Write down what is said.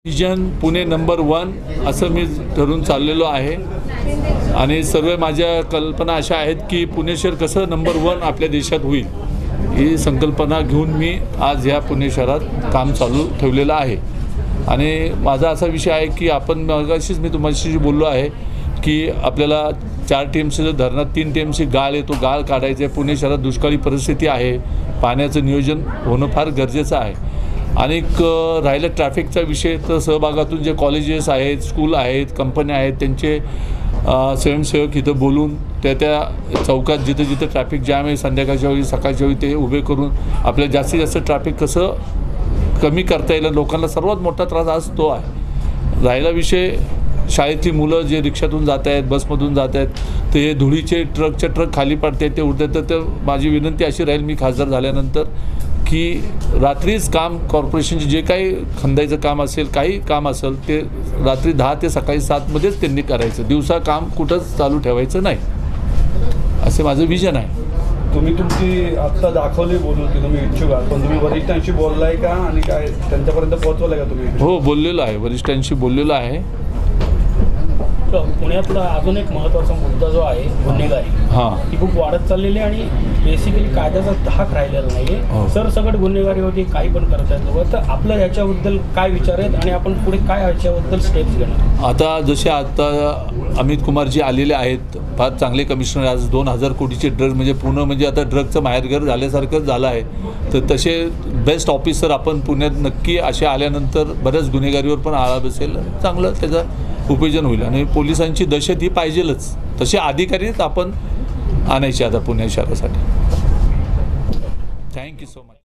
Vision Pune number 1 असं मी ठरवून चाललेलो आहे आणि सर्व माझ्या कल्पना अशा आहेत की पुणे शहर कसं नंबर 1 आपल्या देशात होईल ही संकल्पना घेऊन मी आज ह्या पुणे शहरात काम चालू ठेवलेलं आहे। आणि माझा असा विषय आहे की आपण मगाशीच मी तुम्हाशी बोललो आहे की आपल्याला 4 टीएमसी धरणात 3 टीएमसी गाळ येतो, गाळ काढायचं आहे। पुणे शहरात दुष्काळी परिस्थिती आहे, पाण्याचं नियोजन होणं फार गरजेचं आहे। आणि राहिलं ट्रॅफिकचा विषय तर सहभागातून जे कॉलेजेस आहेत, स्कूल आहेत, कंपन्या आहेत त्यांचे स्वयंसेवक इथं बोलून त्या चौकात जिथं जिथं ट्रॅफिक जॅम आहे संध्याकाळच्या वेळी सकाळच्या वेळी ते उभे करून आपल्याला जास्तीत जास्त ट्रॅफिक कसं कमी करता येईल। लोकांना सर्वात मोठा त्रास आज तो आहे। राहिला विषय शाळेतली मुलं जे रिक्षातून जात आहेत, बसमधून जात आहेत ते धुळीचे ट्रक खाली पडतात ते उडतात। तर माझी विनंती अशी राहील मी खासदार झाल्यानंतर की रात्रीच काम कॉर्पोरेशनचे जे काही खंदायचं काम असेल, काही काम असेल ते रात्री 10 ते सकाळी 7 मध्येच त्यांनी करायचं, दिवसा काम कुठंच चालू ठेवायचं नाही, असे माझं विजन आहे। तुम्ही तुमची आत्ता दाखवली बोलून की तुम्ही इच्छुक आहात, पण तुम्ही वरिष्ठांशी बोललाय का आणि काय त्यांच्यापर्यंत पोहोचवलंय का तुम्ही? हो, बोललेलो आहे, वरिष्ठांशी बोललेलो आहे। पुण्यातला अजून एक महत्त्वाचा मुद्दा जो आहे गुन्हेगारी, ती खूप वाढत चाललेली आहे आणि बेसिकली कायद्याचा धाक राहिलेला नाही आहे। सरसकट गुन्हेगारी होती, काही पण करत आहेत लोक। तर आपलं याच्याबद्दल काय विचार आहेत आणि आपण पुढे काय याच्याबद्दल स्टेप्स घेणार? आता अमित कुमारजी आलेले आहेत, फार चांगले कमिशनर। आज 2000 कोटीचे ड्रग म्हणजे पूर्ण म्हणजे आता ड्रगचं माहेरघर झाल्यासारखंच झालं आहे। तर तसे बेस्ट ऑफिसर आपण पुण्यात नक्की असे आल्यानंतर बऱ्याच गुन्हेगारीवर पण आळा बसेल, चांगलं त्याचा उपयोजन होईल। आणि पोलिसांची दहशत ही पाहिजेलच, तसे अधिकारीच आपण आणायचे आता पुणे शहरासाठी। Thank you so much.